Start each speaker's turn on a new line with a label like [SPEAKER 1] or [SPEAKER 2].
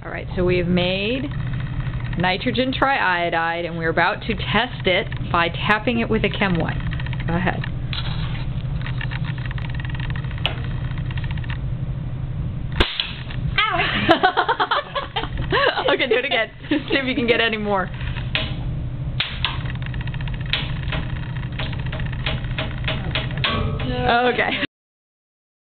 [SPEAKER 1] Alright, so we have made nitrogen triiodide, and we're about to test it by tapping it with a chem wipe. Go ahead. Ow! Okay, do it again. See if you can get any more. Okay.